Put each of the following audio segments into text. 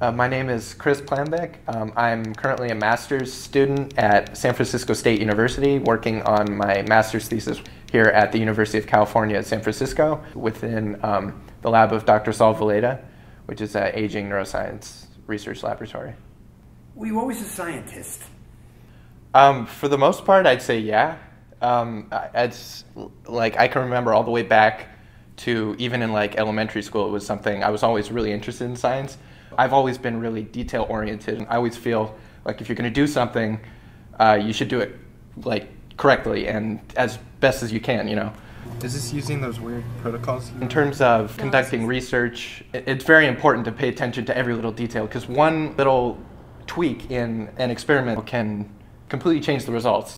My name is Kris Plambeck. I'm currently a master's student at San Francisco State University, working on my master's thesis here at the University of California at San Francisco within the lab of Dr. Villeda, which is an aging neuroscience research laboratory. Were you always a scientist? For the most part, I'd say yeah. It's like I can remember all the way back to even in like elementary school, it was something I was always really interested in science. I've always been really detail oriented. I always feel like if you're going to do something, you should do it like correctly and as best as you can, you know. Is this using those weird protocols? In terms of conducting research, it's very important to pay attention to every little detail, because one little tweak in an experiment can completely change the results.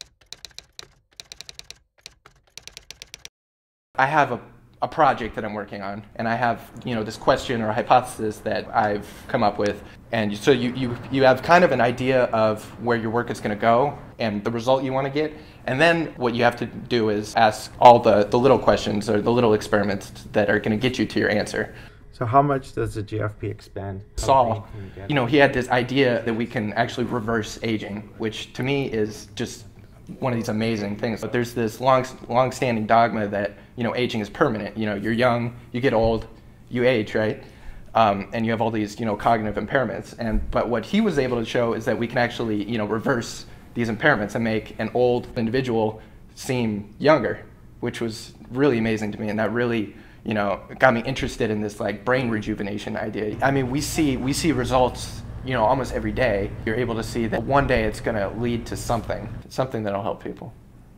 I have a project that I'm working on, and I have, you know, this question or a hypothesis that I've come up with, and so you have kind of an idea of where your work is going to go and the result you want to get, and then what you have to do is ask all the little questions or the little experiments that are going to get you to your answer. So how much does the GFP expand? Saul, you know, he had this idea that we can actually reverse aging, which to me is just one of these amazing things. But there's this long-standing dogma that, you know, aging is permanent. You know, you're young, you get old, you age, right? And you have all these, you know, cognitive impairments. But what he was able to show is that we can actually, you know, reverse these impairments and make an old individual seem younger, which was really amazing to me, and that really, you know, got me interested in this like brain rejuvenation idea. I mean, we see results, you know, almost every day. You're able to see that one day it's going to lead to something that'll help people.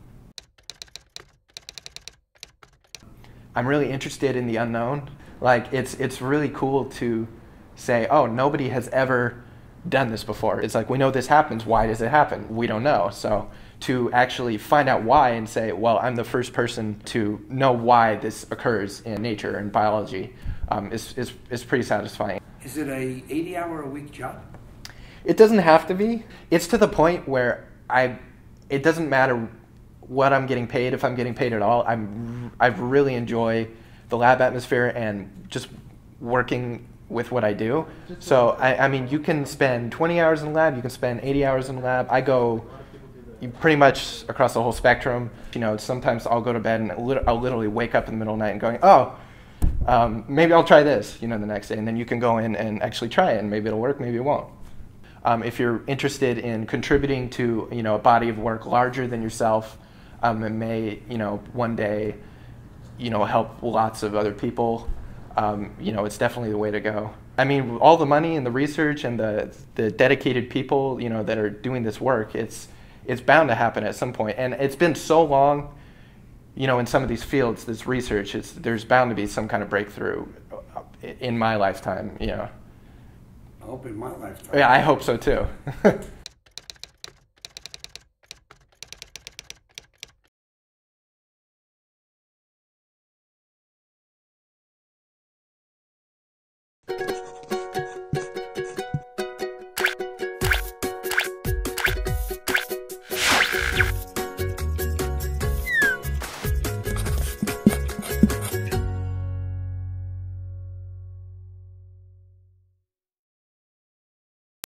I'm really interested in the unknown. Like, it's really cool to say, oh, nobody has ever done this before. It's like, we know this happens. Why does it happen? We don't know. So to actually find out why and say, well, I'm the first person to know why this occurs in nature and biology is pretty satisfying. Is it a 80-hour-a-week job? It doesn't have to be. It's to the point where it doesn't matter what I'm getting paid, if I'm getting paid at all. I really enjoy the lab atmosphere and just working with what I do. So, I mean, you can spend 20 hours in the lab, you can spend 80 hours in the lab. I go pretty much across the whole spectrum. You know, sometimes I'll go to bed and I'll literally wake up in the middle of the night and going, oh, maybe I'll try this, you know, the next day. And then you can go in and actually try it, and maybe it'll work, maybe it won't. If you're interested in contributing to, you know, a body of work larger than yourself, it may, you know, one day, you know, help lots of other people, you know, it's definitely the way to go. I mean, all the money and the research and the dedicated people, you know, that are doing this work, it's bound to happen at some point. And it's been so long, you know, in some of these fields, this research, there's bound to be some kind of breakthrough in my lifetime, you know. I hope in my lifetime. Yeah, I hope so too.